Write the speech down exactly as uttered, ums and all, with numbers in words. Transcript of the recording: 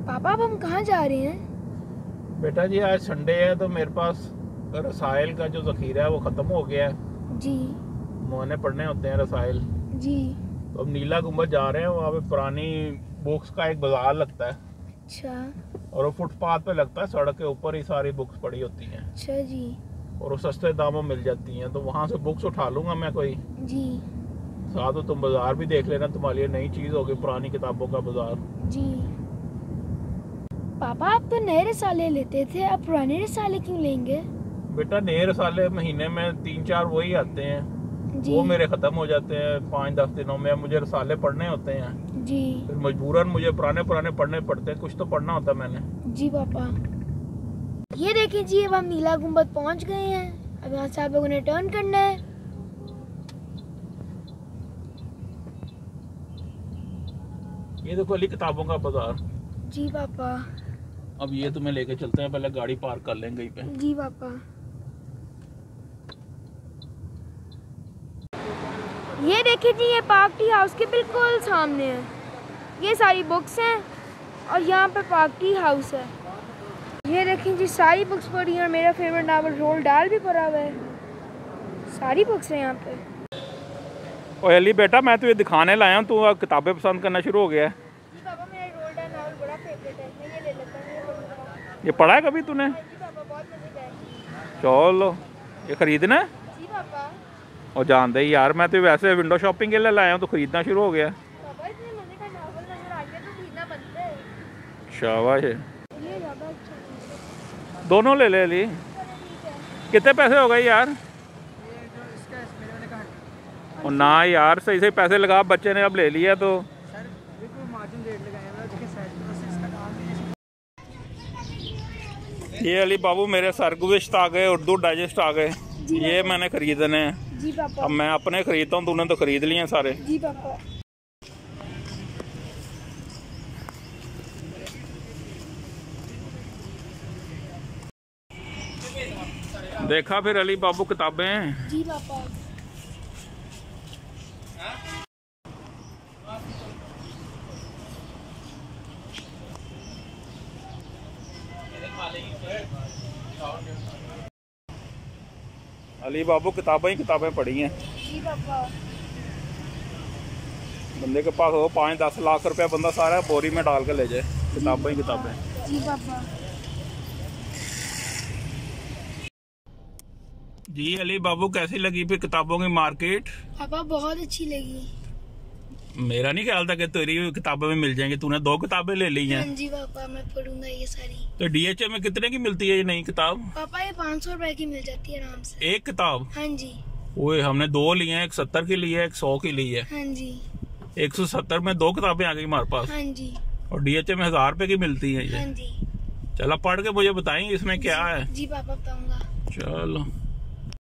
पापा अब हम कहाँ जा रहे हैं? बेटा जी आज संडे है तो मेरे पास रसायल का जो जखीरा है वो ख़त्म हो गया है जी। मुझे पढ़ने होते हैं रसायल जी। तो अब नीला गुंबद जा रहे हैं। वहाँ पे पुरानी बुक्स का एक बाजार लगता है। अच्छा। और वो फुटपाथ पे लगता है, सड़क के ऊपर ही सारी बुक्स पड़ी होती हैं। अच्छा जी। और वो सस्ते दामों मिल जाती हैं तो वहाँ से बुक्स उठा लूँगा मैं कोई। जी। साथ हो तुम बाजार भी देख लेना, तुम्हारे लिए नई चीज़ होगी पुरानी किताबों का बाजार। जी। पापा आप तो नए रसाले लेते थे, अब पुराने रसाले क्यों लेंगे? बेटा नए रसाले महीने में तीन चार वही आते हैं, जी। वो मेरे ख़त्म हो जाते हैं पाँच दस दिनों में। मुझे रसाले पढ़ने होते हैं जी। फिर मजबूरन मुझे पुराने पुराने पढ़ने पड़ते हैं, कुछ तो पढ़ना होता है मैंने। जी पापा। ये देखिए जी अब हम नीला गुंबद पहुंच गए हैं। अब यहाँ से आप लोगों ने टर्न करना है। ये देखो अली किताबों का बाजार। जी पापा। अब ये तुम्हें लेके चलते हैं, पहले गाड़ी पार्क कर लेंगे यहीं पे। जी पापा। ये देखिए जी ये पार्क टी हाउस के बिल्कुल सामने है। ये सारी बुक्स हैं और यहाँ पे पार्क टी हाउस है। ये देखें जी सारी बुक्स पड़ी हैं और मेरा फेवरेट नावल रोल डाल भी पड़ा हुआ है। सारी बुक्स हैं यहाँ पे। ओए अली बेटा मैं तुझे दिखाने लाया हूँ, तू किताबें पसंद करना शुरू हो गया है। जी पापा मेरा रोल डाल नावल बड़ा फेवरेट है, मैं ये ले लेता हूँ। ये पढ़ा है कभी तूने? जी पापा बहुत मजे का है। चलो ये खरीदना है? जी पापा। और जान दे यार मैं तो वैसे विंडो शॉपिंग के लिए लाया हूँ तो खरीदना शुरू हो गया। पापा इतने मजे का नावल नजर आ गया तो खरीदना बनता है। शाबाश। ये ज़्यादा अच्छा है। दोनों ले ले अली। कितने पैसे हो गए यार? और ना यार सही सही पैसे लगा, बच्चे ने अब ले लिया तो। ये अली बाबू मेरे सरगुज़िश्त आ गए, उर्दू डाइजेस्ट आ गए, ये मैंने खरीदने हैं। जी पापा। अब मैं अपने खरीदता हूँ, तूने तो खरीद लिए सारे। जी पापा। देखा फिर अली बाबू किताबें। जी पापा। अली बाबू किताबें ही किताबें पढ़ी हैं। जी पापा। बंदे के पास हो पाँच दस लाख रुपया, बंदा सारा बोरी में डाल के ले जाए, किताबें ही किताबें। जी पापा। जी अली बाबू कैसी लगी फिर किताबों की मार्केट? पापा बहुत अच्छी लगी। मेरा नहीं ख्याल था कि तेरी किताबें में मिल जाएंगी, तूने दो किताबें ले ली हैं। हाँ जी पापा मैं पढ़ूंगा ये सारी। तो डीएचए में कितने की मिलती है ये नई किताब? पापा ये पाँच सौ रुपए की मिल जाती है आराम से। एक किताब? हाँ जी। ओए हमने दो ली हैं, एक सत्तर की ली है, एक सौ की ली है। हाँ जी। एक सौ सत्तर में दो किताबें आ गई हमारे पास। हाँ जी। और डीएचए में हजार रुपए की मिलती है ये। हाँ जी। चलो पढ़ के मुझे बताएंगे इसमें क्या है। जी पापा बताऊंगा। चलो।